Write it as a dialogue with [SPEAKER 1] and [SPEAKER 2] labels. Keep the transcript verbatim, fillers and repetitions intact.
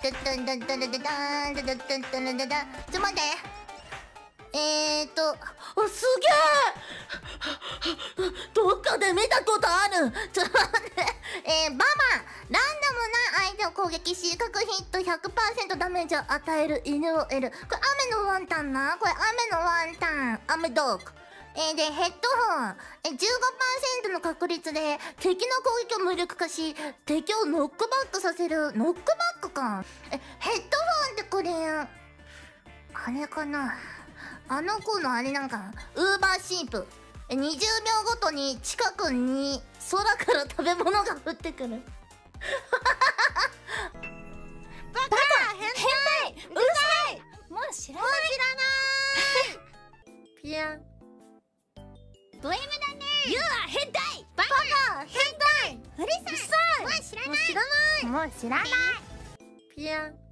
[SPEAKER 1] トゥトゥントゥントゥルトゥダントゥトゥトゥントゥルトゥダン。ちょっと待って。えーと、あ、すげえどっかで見たことある。ちょっと待って。えー、ババン。ランダムな相手を攻撃し、各ヒット ひゃくパーセント ダメージを与える犬を得る。これ雨のワンタンな。これ雨のワンタン。雨ドッグ。えー、で、ヘッドホン。え、じゅうごパーセント の確率で敵の攻撃を無力化し、敵をノックバックさせる。ノックバックか。え、ヘッドホンってこれ、あれかな。あの子のあれなんか、ウーバーシープ。え、にじゅうびょうごとに近くに空から食べ物が降ってくる。
[SPEAKER 2] バカ変態うるさいもう知らないもう知らないピアンド M だねユア変態バカ変態うるさいもう知らないもう知らないもう知らないピアン